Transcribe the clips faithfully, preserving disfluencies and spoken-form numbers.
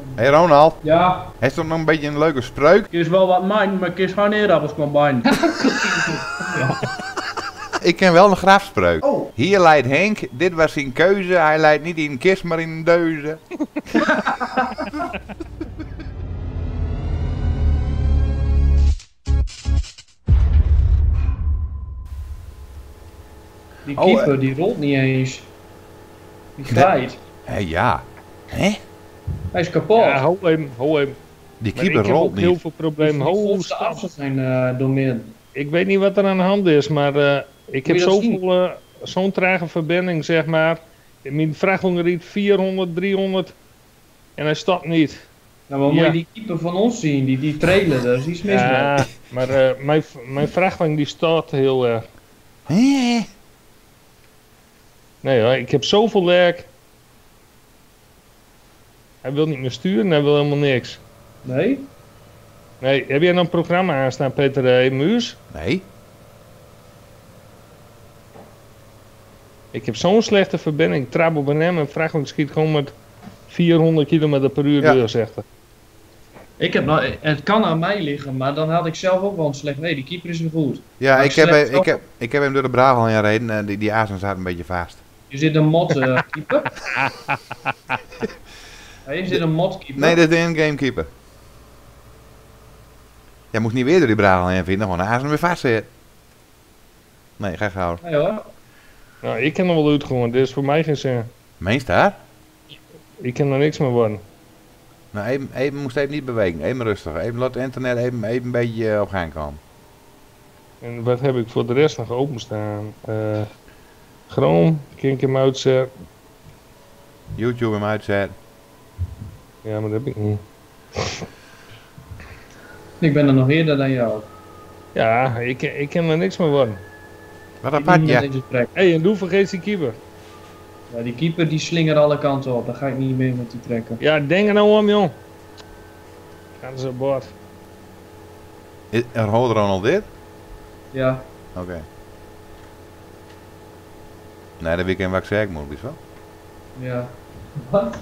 Hé hey Ronald, Ja, hij is toch nog een beetje een leuke spreuk? ik is wel wat mijn, maar ik is geen eerappels combine. Ik ken wel een grafspreuk. Oh. Hier leidt Henk, dit was zijn keuze, hij leidt niet in een kist maar in een deuze. Die Oh, keeper eh. die rolt niet eens. Die glijdt. Hé ja, hè? Hij is kapot. Ja, hou hem, hou hem. Die Maar keeper ik heb rolt ook heel niet. veel Die problemen. Ho, volste stop. afstand zijn uh, door midden. Ik weet niet wat er aan de hand is, maar uh, ik heb je dat zoveel, uh, zo'n trage verbinding, zeg maar. Mijn vrachtwagen riet vierhonderd, driehonderd en hij stopt niet. Nou, wat Ja. moet je die keeper van ons zien? Die, die trailer, daar is iets mis mee. Ja, maar uh, mijn, mijn vrachtwagen die staat heel erg. Hè? Nee hoor, ik heb zoveel werk. Hij wil niet meer sturen, hij wil helemaal niks. Nee? Nee, heb jij nou een programma aanstaan, Peter uh, Muus? Nee. Ik heb zo'n slechte verbinding. Trap op een hem en vrachtwagen schiet gewoon met vierhonderd kilometer per uur Ja. deur, zegt hij. Ik heb nou, het kan aan mij liggen, maar dan had ik zelf ook wel een slecht. Nee, die keeper is weer goed. Ja, Maar ik heb, slecht ik, heb, ik heb hem door de Brabant heen gereden en die, die azen zaten een beetje vast. Je zit een mot uh, keeper. Ja, je zit een mot keeper. Nee, dat is de in-game keeper. Jij moest niet weer door die Brabant heen vinden, gewoon de azen weer vast zitten. Nee, ga gauw. Nee hoor. Nou, ik ken er wel uit gewoon, dit is voor mij geen zin. Meest daar? Ik kan er niks meer worden. Nou, even, even moest even niet bewegen, even rustig. Even laat het internet even, even een beetje uh, op gang komen. En wat heb ik voor de rest nog openstaan? Uh, Chrome, kan ik hem uitzetten? YouTube hem uitzetten. Ja, maar dat heb ik niet. Ik ben er nog eerder dan jou. Ja, ik, ik kan er niks meer worden. Wat Ik apart, niet ja. met deze trek. Hé, hey, en doe vergeet die keeper. Ja, die keeper die slingert alle kanten op. Daar ga ik niet meer met die trekken. Ja, denk er nou om, jong. Gaan ze op boord. Is- Er hoort Ronald dit? Ja. Oké. Nee, dat weet ik in wat ik zeggen moet, is wel. Ja. Wat?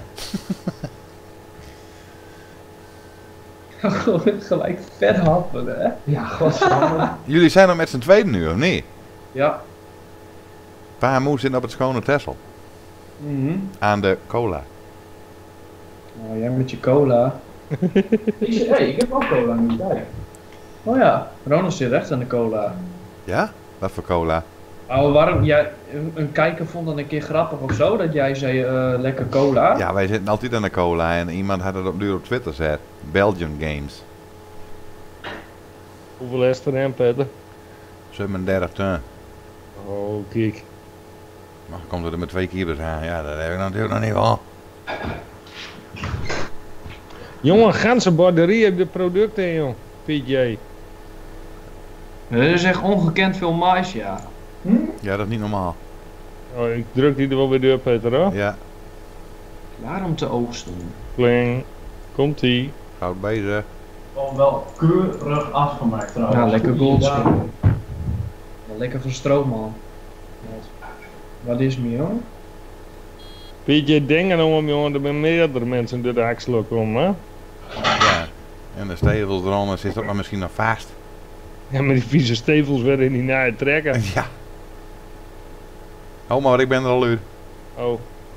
Gewoon gelijk vet happen, hè? Ja, godverdomme. Jullie zijn nog met z'n tweede nu, of niet? Ja. Pa en moe zitten op het schone Texel. Mhm. Aan de cola. Nou, jij met je cola. Hé, hey, ik heb ook cola nu, kijk. Oh ja, Ronald zit recht aan de cola. Ja? Wat voor cola? Oh, waarom? Jij, een, een kijker vond dat een keer grappig of zo, dat jij zei eh, lekker cola. Ja, wij zitten altijd aan de cola en iemand had het op duur op Twitter gezet. Belgian Games. Hoeveel is er in, Peter? zevenendertig ton. Oh, kijk. Maar komt er met twee keepers aan? Ja, dat heb ik natuurlijk nog niet wel. Jongen, ganse borderie heb de producten, joh. P J. Dat is echt ongekend veel mais, ja. Ja, dat is niet normaal. Oh, ik druk die er wel weer door, Peter, hoor. Ja, Klaar om te oogsten. Pling. Komt-ie. goud bezig. Gewoon wel keurig afgemaakt trouwens. Ja, lekker Goeie goldskin. dagen. Ja, lekker van stroom, man. Wat is me, joh? P J, denk er nou om, jongen. Er zijn meerdere mensen door de axel komen, hè. Ja. En de stevels eronder zit ook nog misschien nog vast. Ja, maar die vieze stevels werden niet naar het trekken. Ja. Oh, maar ik ben er al uit. Oh.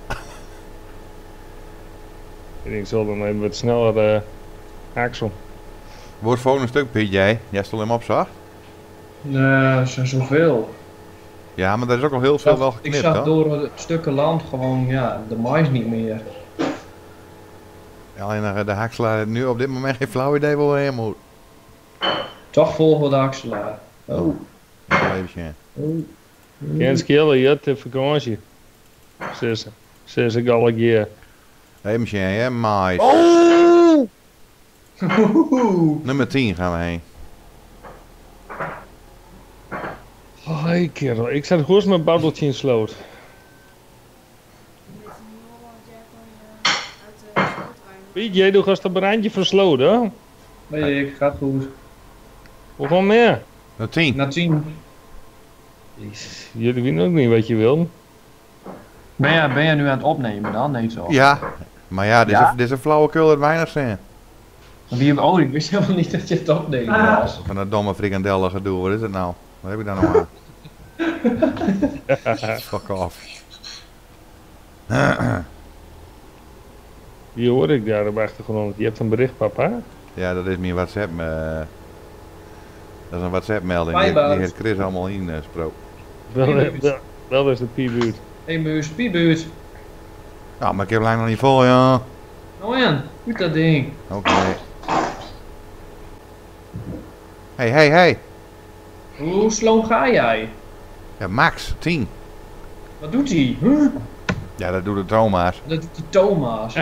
Ik denk, ik zal dan even wat sneller uh, axel. Wordt voor een stuk, Piet, jij. Jij stond hem op, zag? Nee, er zijn zoveel. Ja, maar daar is ook al heel veel wel Ik geknipt, zag hoor. door het stukken land gewoon, ja, de mais niet meer. Alleen uh, de hakselaar nu op dit moment geen flauw idee waar heen moet. Toch volgen we de axelaar. Oh. Even. Oh. Geen skillen, je hebt vakantie. Zes, zes ik al een keer. Even, hè, mais. Oh! Nummer tien gaan we heen. Oh, hey kerel, ik zat goed met babbeltje in sloot. Piet, jij doet als een brandje versloten, hè? Nee, ik gaat goed. Hoe gewoon meer? Nummer tien. Na tien. Jezus, jullie weten ook niet wat je wil. Ben jij, ben jij nu aan het opnemen dan? Nee, zo. Ja, Maar ja, dit is, Ja? Een, dit is een flauwekul het weinig zijn. Wie heb oh, ik wist helemaal niet dat je het opnemen was. Van dat domme frikandellen gedoe, wat is het nou? Wat heb ik daar nou aan? Fuck off. Die hoor ik daar op de achtergrond. Je hebt een bericht, papa. Ja, dat is mijn WhatsApp. Uh, dat is een WhatsApp melding. Die, Bye, die heeft Chris allemaal ingesproken. Wel, wel, wel is de P-buurt. Hé, muus, piebuut. Ja, maar ik heb lang nog niet vol, ja. Nou en, goed dat ding. Oké. Okay. Hey, hey, hey. Hoe sloom ga jij? Ja, max, tien. Wat doet hij? Huh? Ja, dat doet de Thomas. Dat doet die Thomas.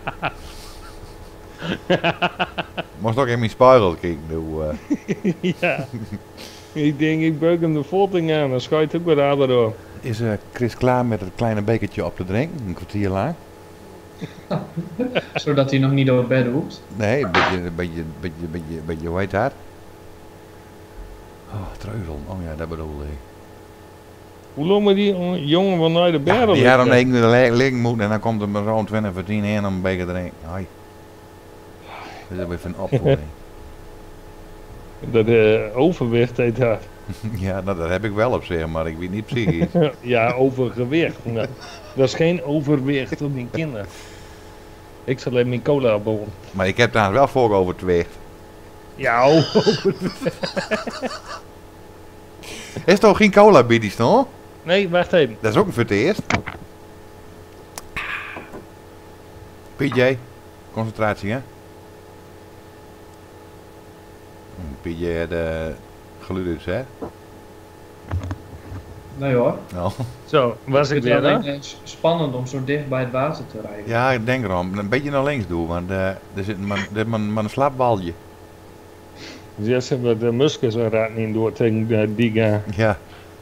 Moest ook in mijn spiegel kijken, doe. Uh. Ja. Ik denk, ik beuk hem de volting aan, dan schuit ook wat harder door. Is uh, Chris klaar met het kleine bekertje op te drinken? Een kwartier lang? Zodat hij nog niet door het bed hoeft. Nee, een beetje, een beetje, een beetje, een beetje, een beetje, hoe heet dat? Oh, treuzel. Oh ja, dat bedoelde ik. Hoe lang moet die jongen van naar de bergen? Die had om negen uur de liggen moeten en dan komt er maar zo'n twintig voor tien in om een beker te drinken. Hoi. Dat is weer van opvoeding. Dat uh, overwicht heet dat. Ja, nou, dat heb ik wel op zich, maar ik weet niet psychisch. Ja, overgewicht. Nou, dat is geen overwicht op die kinderen. Ik zal even mijn cola bouwen. Maar ik heb daar wel voor overtweegd. Ja, overwicht. Is toch geen cola biddies, toch? Nee, wacht even. Dat is ook voor het eerst. P J, concentratie, hè? P J de geluid, hè? Nee hoor. Nou. Zo, was ik Het is weer wel hè? eh, spannend om zo dicht bij het water te rijden. Ja, ik denk erom. Een beetje naar links doen, want uh, er zit maar, er maar, maar een slapbalje. Dus ze hebben de muskels raad niet door tegen uh, die gaan. Ja,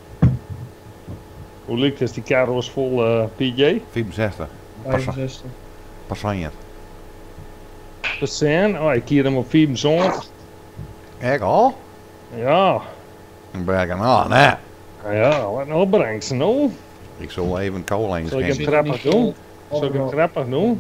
Hoe lukt het? Die karel is vol uh, P J? vierenzestig. vijfenzestig. Passanje. Percent. Oh, ik kier hem op vierenzontig. Echt al? Ja. Dan ben ik aan, ah, nee. Nou ja, wat nou brengt ze nou? Ik zal even cola Zal ik hem inschenken. grappig doen? Zal ik hem grappig doen?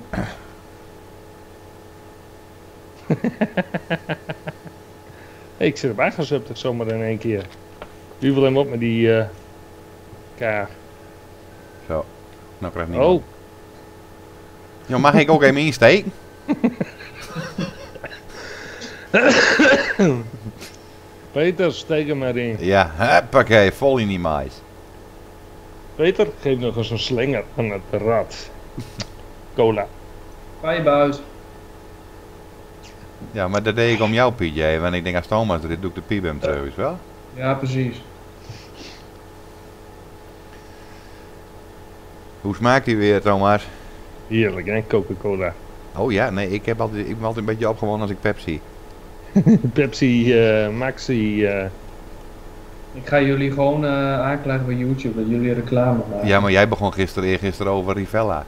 Hey, ik zit op aangezupt zomaar in één keer. Wie wil hem op met die uh, kaart? Zo. Nou krijg ik niet. Oh, Ja, mag ik ook even insteken? Peter, steek hem maar in. Ja, huppakee, vol in die mais. Peter, geef nog eens een slinger aan het rad. Cola. Pijbuis. Ja, maar dat deed ik om jou, P J. Want ik denk als Thomas dit doe ik de piep hem terug, is wel? Ja, precies. Hoe smaakt die weer, Thomas? Heerlijk, hè? Coca-Cola. Oh ja, nee, ik, heb altijd, ik ben altijd een beetje opgewonden als ik Pepsi. Pepsi, uh, Maxi. Uh, Ik ga jullie gewoon uh, aanklagen bij YouTube dat jullie reclame maken. Ja, maar jij begon gisteren, eergisteren over Rivella.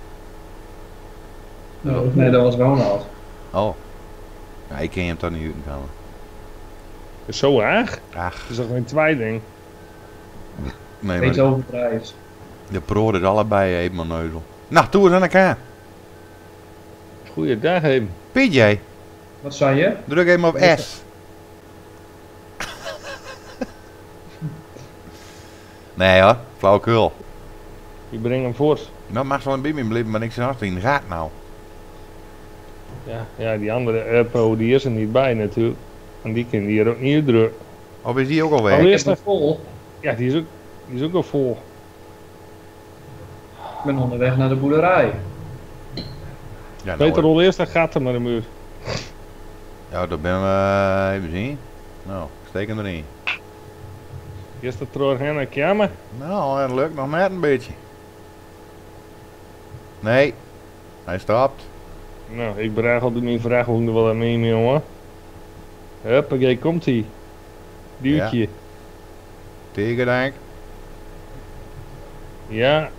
Oh, nee, dat was Ronald. Oh. Ja, ik ken hem toch niet uitkomen. is zo erg? Ach, Het is toch geen tweeling? nee, Beetje maar overdrijven. de pro is allebei even mijn neuzel. Nou, toe eens aan elkaar. Goeiedag, hem. P J, Wat zei je? druk even op S. Nee hoor, flauwekul. Je brengt hem voort. Dat mag zo'n bij me blijven, maar ik zit hard in de gaten nou. Ja, ja, die andere Airpo die is er niet bij natuurlijk. En die kan hier ook niet druk. Of is die ook al weg? Oh, Ik eerst heb hem vol. Ja, die is ook, die is ook al vol. Ik ben onderweg naar de boerderij. Ja, nou, Peter, rol eerst dat gat er maar de muur. ja, dat ben we even zien. Nou, steek hem erin. Eerst dat terug naar de kamer. Nou, het lukt nog net een beetje. Nee, hij stopt. Nou, ik bereid al mijn vraag hoe er wel aan mee, jongen. Huppakee, komt ie. Duwtje. Tegen denk. Ja.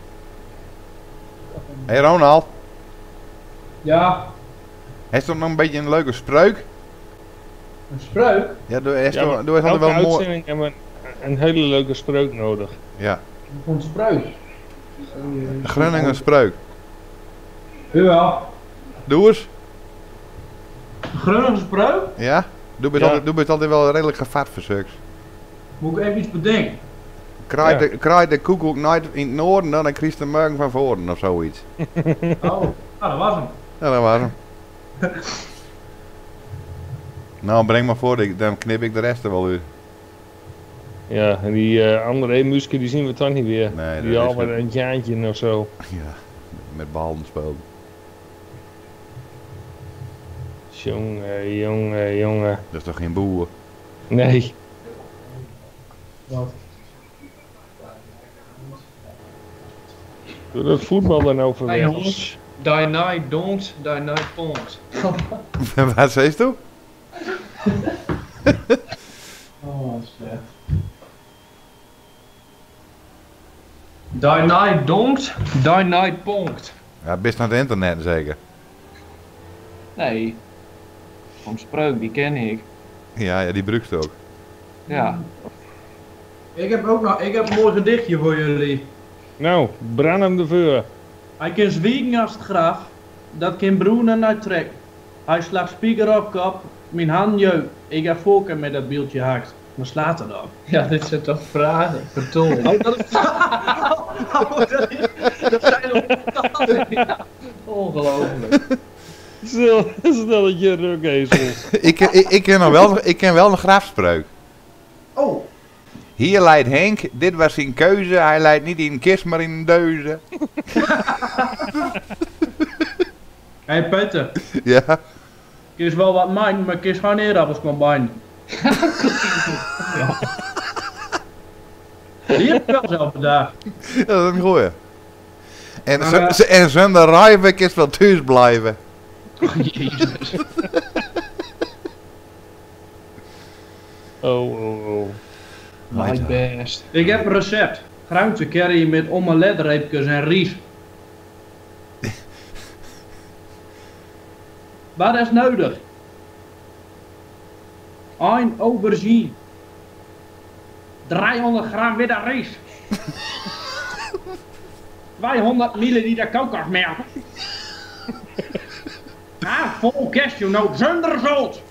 Hé hey Ronald, Ja, heeft toch nog een beetje een leuke spreuk? een spreuk. Ja, doe is ja, toch, maar doe is altijd elke wel mooi. uitzending hebben we een, een hele leuke spreuk nodig. Ja, Een spreuk. Groningen spreuk. Ja. Doe eens. Groningen spreuk? Ja? Doe bent Ja. altijd, doe bent altijd wel redelijk gevat voor zulks. Moet ik even iets bedenken? Kraait Ja. de, kraait de koekoek nooit in het noorden, dan krijg je de morgen van voren of zoiets. Oh, nou dat was hem. Ja, dat was hem. Nou, breng maar voor, ik- dan knip ik de rest er wel uit. Ja, en die uh, andere emusken die zien we toch niet weer. Nee, die dat al is met goed. een jaantje of zo. Ja, met ballen spelen. Jongen, jongen, jongen. Dat is toch geen boer? Nee. Wat? Doe dat voetbal dan over Hey, weg. jongens. Die night don't, die night don't. Wat zei je toe? Oh, wat slecht. Die night don't, die night ponkt. Ja, best naar het internet zeker. Nee. Van spreuk, die ken ik. Ja, ja die bruikst ook. Ja. Ik heb ook nog, ik heb een mooi gedichtje voor jullie. Nou, brand hem de vuur. Hij kan zwiegen als het graf, dat kan broenen uit trek. Hij slaat spieker op kop, mijn hand jeukt. Ik ga fokken met dat beeldje hakt. Maar slaat er dan. Ja, dit zijn toch vragen. Vertoon. Oh, dat is... dat zijn nog... Ja, ongelooflijk. Stel, stelletje rukkezels. ik, ik, ik, ken nog wel, ik ken wel een grafspreuk. Oh, Hier leidt Henk, dit was zijn keuze, hij leidt niet in een kist maar in een deuze. hé hey Peter. Ja, Kies wel wat mijn, maar kies gewoon eerappels kan bijnen. Die heb ik wel zelf bedacht. ja, dat is een goeie. En, Maar, z- eh, z- en zonder rijven is wel thuis blijven. Oh, jezus. Oh, oh, oh. My best. Ik heb een recept. Groente curry met omeletreepjes en ries. Wat is nodig? Een aubergine. driehonderd gram witte rijst. tweehonderd milliliter kokosmelk. Ah, vol cashewnoot zonder zout.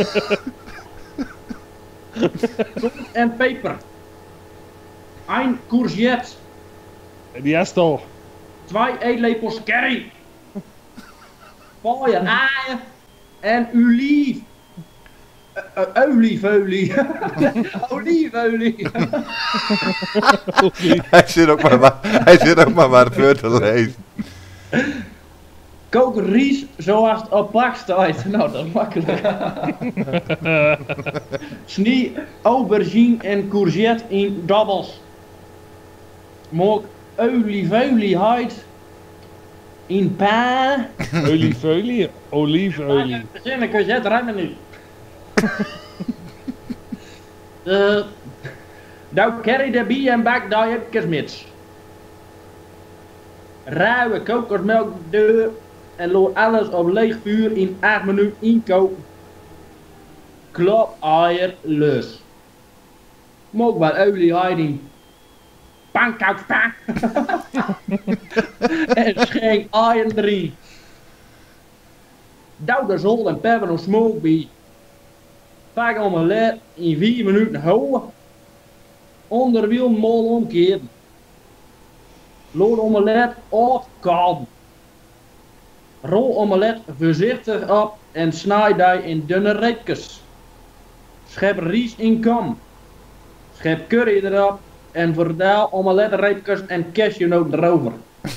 Zout en peper. Een courgette. Die is toch. Twee eetlepels curry. Pooier aaien. En olief. Uh, uh, oliefolie. Oliefolie. hij, zit ook maar, wa- hij zit ook maar wat voor te lezen. Kook ries zoals het op pak staat. Nou, dat is makkelijk. Snij aubergine en courgette in dabbels. Maak oliefolie uit in pan. Oliefolie? Oliefolie. Beginnen courgette ruimen nu. Uh, nou curry erbij en bak daar even mits. Rauwe kokosmelk deur en laat alles op leeg vuur in acht minuten inkoken. Klop eier lus. Maak wat olie uit in pankoud pak. En schenk eieren erin. Douw de zout en peper en smoke bij. Pak omelet in vier minuten houden. Onderwiel mol omkeren. Lood omelet opkouden. Rol omelet voorzichtig op en snij die in dunne reepjes. Schep ries in kam. Schep curry erop en verdeel omeletreepjes en cashewnoot erover.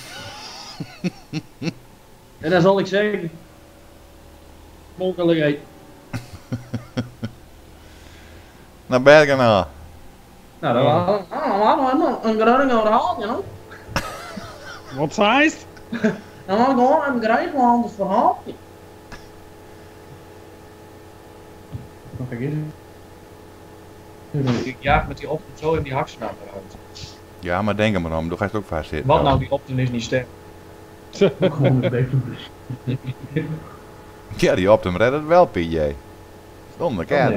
En dan zal ik zeggen, mogelijk eten. Naar Bergen. Nou, dat was oh, een Groninger verhaal, you know. Wat zei het? Dan was gewoon een Grijslands verhaal. Nog een keer. Ik jaag met die ochtend zo in die haksnaap eruit. Ja, maar denk er maar om, dan ga je ook vast zitten. Wat nou, die ochtend is niet sterk. Gewoon een beetje. Ja, die op hem redt het wel, P J. Zonder kerk.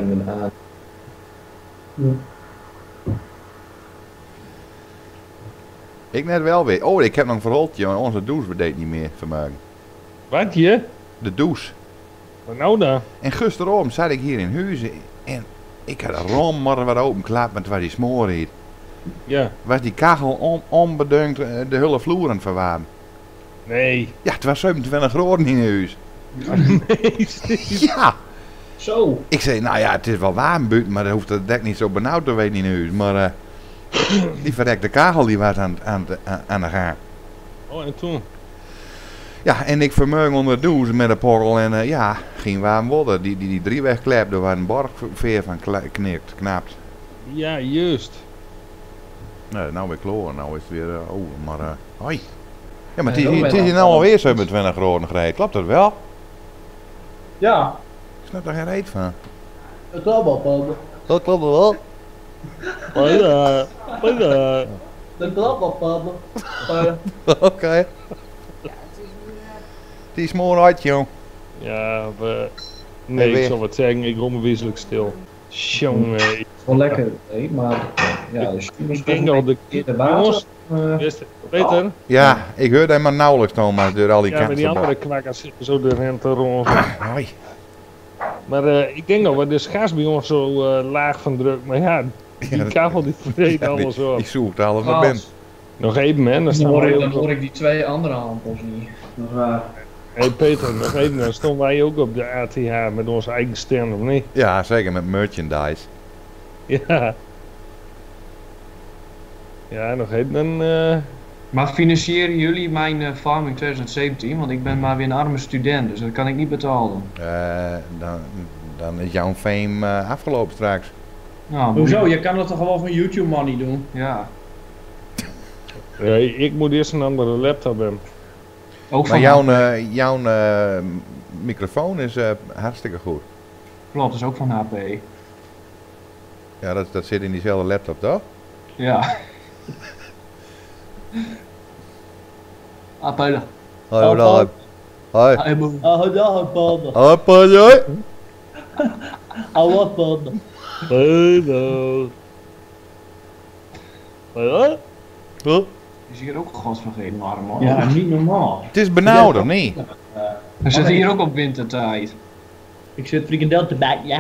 Ik net wel weer. Oh, ik heb nog een verholtje, maar onze douche we deed niet meer vermaken. Wat je? De douche. Wat nou dan? En gisteravond zat ik hier in Huizen en ik had een rom maar wat openklapt met waar die smoor heet. Ja. Was die kachel on, onbedankt uh, de hele vloer aan het verwarmen. Nee. Ja, het was zevenentwintig graden in huis. Nee. Ja! Zo. Ik zei, nou ja, het is wel warm buiten, maar dat hoeft het dek niet zo benauwd te weten in huis. Maar uh, die verrekte kachel die was aan, aan, aan, aan de gang. Oh, en toen? Ja, en ik vermeug onder de douche met een porrel en uh, ja, ging warm worden. Die, die, die driewegklep, daar waar een borgveer van knikt, knapt. Ja, juist. Nee, nou weer kloor, nou is het weer uh, over, maar uh, hoi. Ja, maar het Ja, is, zo het ben is je hier al. nou alweer zevenentwintig graden gereden, klopt dat wel? Ja. Ik snap daar geen reet van. Dat klopt wel, Paul. Dat klopt wel. Hoi, hoi. Dat klopt wel, Paul. Oké. Die is mooi uit, jong. Ja, we... Nee, weer. ik zal wat zeggen, ik rond me wezenlijk stil. Jongen, Wel lekker, hè, maar ja, dus ik denk al de... in de water. Jongens, eh, Wist- Peter? Ja, ik hoorde hem maar nauwelijks Thomas door al die Ja, maar kanten. die andere kwakkers zitten zo de rente rond. Hoi. Maar uh, ik denk al, wat de gas bij ons zo uh, laag van druk. Maar ja, die Ja, kachel die vreet Ja, alles die, op. die zoekt alles naar binnen. Als. Nog even, man. Dan Dan staan hoor, wij ik, dan ook op. hoor ik die twee andere handels niet. Dat is waar. Hé hey Peter, nog even. Dan stonden wij ook op de A T H met onze eigen stand, of niet? Ja, zeker met merchandise. Ja. Ja, nog even. Dan, uh, Maar financieren jullie mijn uh, farming twintig zeventien? Want ik ben maar weer een arme student, dus dat kan ik niet betalen. Uh, dan, dan is jouw fame uh, afgelopen straks. Nou, Hoezo? Je kan dat toch gewoon van YouTube money doen? Ja. ja, ik moet eerst een andere laptop hebben. Ook Maar van jouw, H P. uh, jouw uh, microfoon is uh, hartstikke goed. Klopt, dat is ook van H P. Ja, dat, dat zit in diezelfde laptop, toch? Ja. Ah, Peulen. Hoi, Oh, hoi. Hoi. Ah, boe. Oh, ja, Paul. Hoi, hoi. Oh, wat, Paul? Hallo. Hallo? Is hier ook godvergeten warm, hoor. Ja, niet normaal. Het is benauwd, of niet? We zitten hier ook op wintertijd. Ik zit frikandel te bak, ja.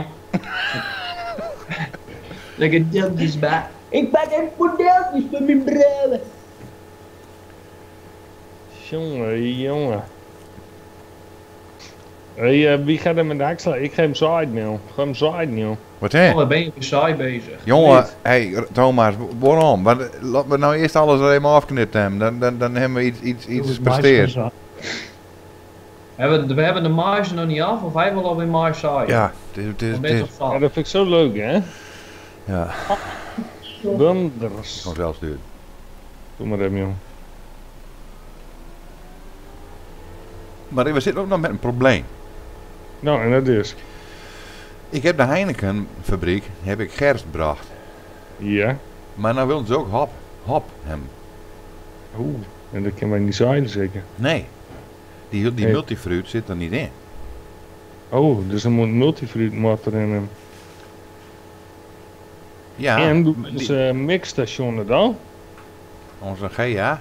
Lekker deeltjes bij. Ik pak een modeltjes voor mijn brillen. Jongen, jongen. Hey, uh, wie gaat er met de haksla? Ik ga hem zaaien, joh. Ik ga hem zaaien, joh. Wat hè? Oh, wat ben je weer saai bezig. Jongen, Niet. hey Thomas, waarom? Wat- Laten we nou eerst alles er even afknipt hebben. Dan, dan, dan hebben we iets, iets, iets gepresteerd. We hebben, we hebben de marge nog niet af, of hij wil alweer marge saai. Ja, het is, het is, Dan het ben je is, toch Ja, zat. dat vind ik zo leuk, hè? ja, Donders. nog wel stuur. Doe maar even, joh. Maar we zitten ook nog met een probleem. Nou, en dat is. Ik heb de Heineken fabriek, heb ik gerst gebracht. Ja. Maar nou willen ze ook hop, hop hebben. Oeh. En dat kan wij niet zaaien, zeker. Nee, die, die Nee. multifruit zit er niet in. Oh, dus er moet multifruit motor in hem. Ja, en doen die- ze uh, mixstationen dan? onze G A.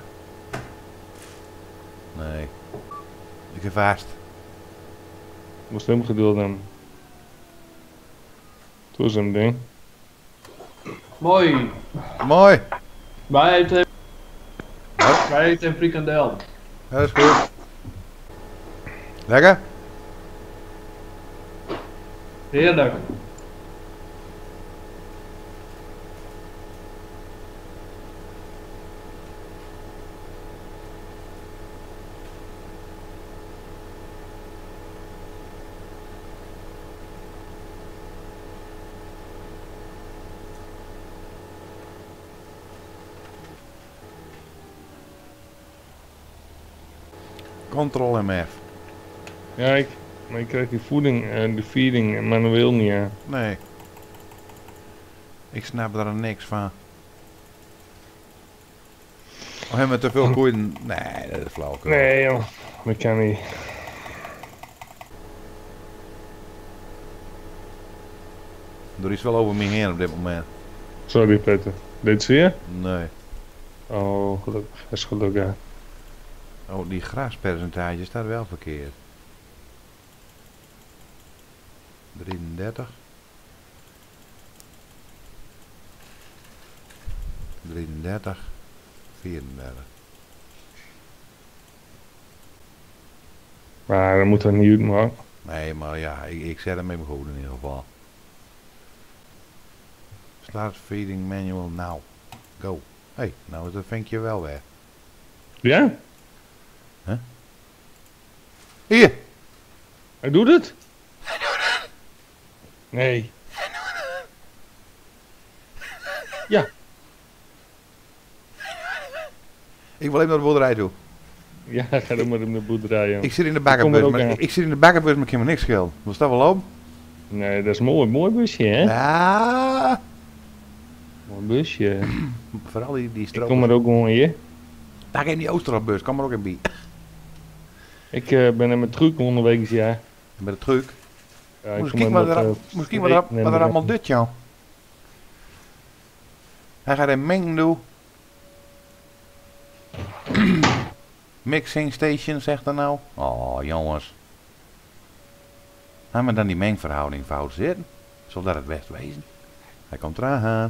Nee, ik heb vast. Moest hem geduld hebben. Toen is hem ding. Mooi. Mooi, Wij eten, wij eten een frikandel. dat is goed. Lekker? Heerlijk. Ctrl M F. Ja, ik, maar ik krijg die voeding en de feeding manueel niet aan. Nee. Ik snap er niks van. Of hebben we te veel koeien? Nee, dat is flauwekul. Nee joh, dat kan niet. Er is wel over me heen op dit moment. Sorry Peter. Dit zie je? Nee. Oh, gelukkig. Dat is gelukkig. Oh, die graspercentage staat wel verkeerd. drieëndertig. drieëndertig. vierendertig. Maar dat moet er niet uit, man. Nee, maar ja, ik, ik zet hem even goed in ieder geval. Start feeding manual now. Go. Hé, hey, nou is dat vinkje wel weg. Ja? Hier! Hij doet het? Hij doet het! Nee. Ja. Ik wil even naar de boerderij toe. Ja, ga dan maar in de boerderij, joh. Ik zit in de kom er bakkerbus, ook maar aan. ik, ik zit in de bakkerbus, maar ik kan me niks schelen. Was dat wel op? Nee, dat is mooi. Mooi busje, hè? Ja. Mooi busje. Vooral die, die Ik stroop. kom er ook gewoon hier. Daar in die Oosterafbus, kan maar ook in bij. Ik uh, ben in mijn truc onderweg, ja. Met de truc. Ja, ik Misschien kom wat met, er, uh, misschien wat er, nee, wat er nee, allemaal doet, joh. Hij gaat een meng doen. Mixing station, zegt er nou. Oh, jongens. Gaan we dan die mengverhouding fout zitten? Zal dat het best wezen? Hij komt eraan.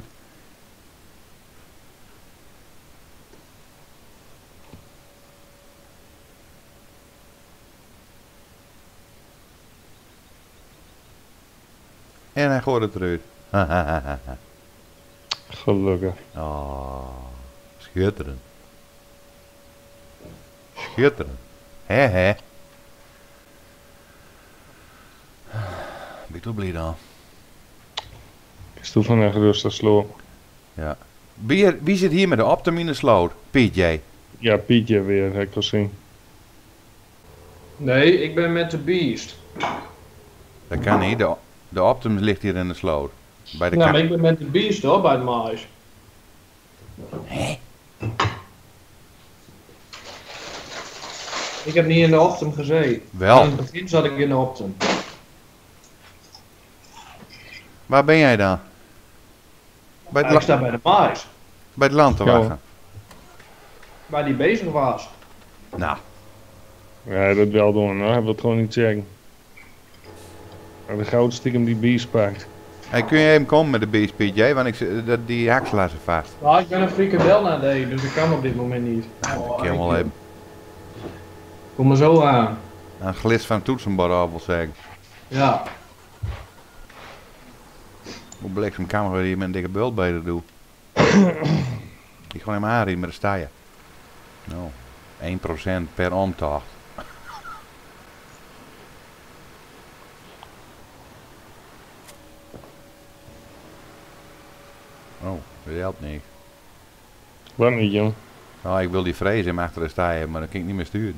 En hij gooit het eruit. Gelukkig. Oh, schitterend. Schitterend. Hè hè. Ben ik toch blij dan? Is toen van een gerust sloop. Ja. Wie, wie zit hier met de Optum in de sloot? Piet, jij? Ja, Pietje weer, heb ik al zien. Nee, ik ben met de Beast. Dat kan niet. De, de Optum ligt hier in de sloot. Bij de Nou, ka- maar ik ben met de Beast hoor, bij de mais. Hé? Ik heb niet in de Optum gezeten. Wel. In het begin zat ik in de Optum. Waar ben jij dan? Bij het, Ja, ik la- sta bij de mais. bij het land te Ja. wachten. Waar die bezig was. Nou, Ja, dat wel doen, hoor. Hij wil het gewoon niet zeggen. Maar de goud stiekem die bies pakt. hey, kun je even komen met de beest, Piet, jij? Want ik, zit- dat, die hakselaar zit vast. Nou, ik ben een frikandel naar de, dus ik kan op dit moment niet. Nou, Oh, ik kan wel ik- even Kom er zo aan. een glis van toetsenbord af wil zeggen. Ja. Hoe bliksem kan we hier met een dikke bult bij doen? Ik ga hem aanrijden met de staaien. Nou, één procent per omtocht. Oh, dat helpt niet. Wat niet, jong. Nou, ik wil die vrees hem achter de staaien, maar dan kan ik niet meer sturen.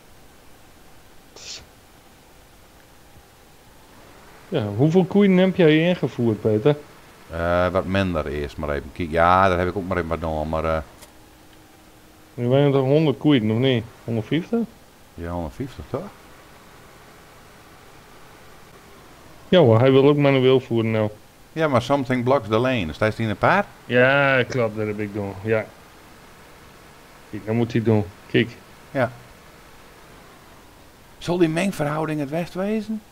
Ja, hoeveel koeien heb jij ingevoerd, Peter? Eh, wat minder eerst maar even kijken. Ja, daar heb ik ook maar even wat gedaan, maar eh Nu zijn er toch honderd koeien, of niet? honderdvijftig? ja, honderdvijftig toch? Ja hoor, hij wil ook manueel voeren nou. Ja, maar something blocks the lane. Dus staat hij in een paard? Ja, klopt, dat heb ik doen. Ja. Kijk, dat moet hij doen. Kijk. Zal die mengverhouding het best wezen?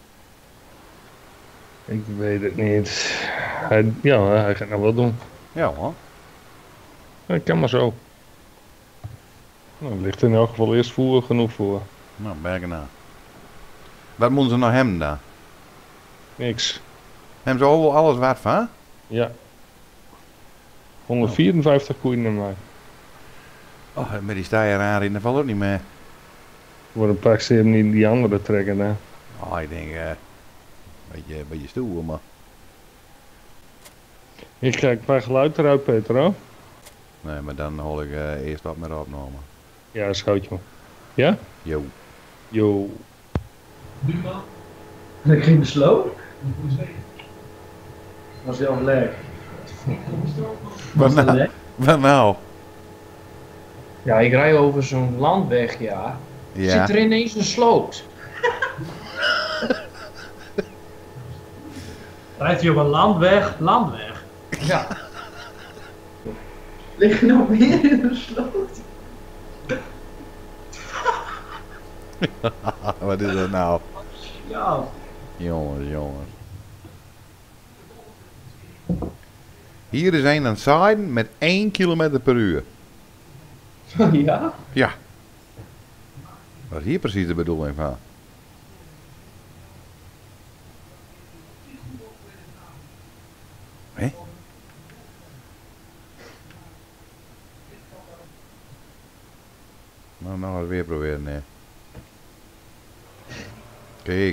Ik weet het niet. Hij, ja, hij gaat nou wel doen. Ja hoor. Dat kan maar zo. Nou, er ligt in elk geval eerst voer genoeg voor. Nou, bergen na. Wat moeten ze nou hebben dan? Niks. Hebben ze overal alles wat van? Ja. honderdvierenvijftig koeien in mij. Oh, met die staaien aan dat valt ook niet meer. Voor een pak ze hem niet die andere trekken hè. Oh, ik denk, eh, beetje, beetje stoer, maar. Ik krijg een paar geluid eruit, Peter, hoor. Nee, maar dan hol ik eh, eerst wat meer opgenomen. Ja, schootje. Ja? Yo. Yo. Ik ging de sloot. Was heel leuk. Wat nou? Wat nou? Ja, ik rij over zo'n landweg, ja. Ja. Zit er ineens een sloot. Rijdt hij op een landweg, landweg. Ja. Lig je nog meer in de sloot? Wat is dat nou? Ja. Jongens, jongens. Hier is een aan het zaaien met één kilometer per uur. Ja? Ja. Wat is hier precies de bedoeling van? Hé? Nou, nou eens weer proberen, nee. Kijk.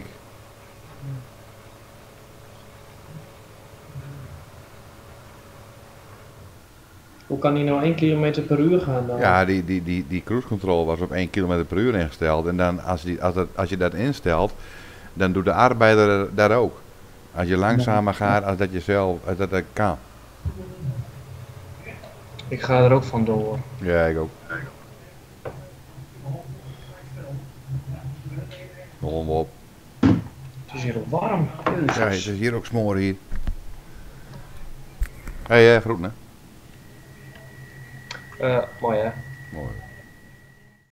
Hoe kan hij nou één kilometer per uur gaan dan? Ja, die, die, die, die cruise control was op één kilometer per uur ingesteld. En dan als, die, als, dat, als je dat instelt, dan doet de arbeider dat ook. Als je langzamer gaat, als dat je zelf, als dat, dat kan. Ik ga er ook van door. Ja, ik ook. Nog op. Het is hier ook warm. Ja, het is hier ook smoren hier. Hé, hey, groeten hè. Eh, mooi hè. Mooi.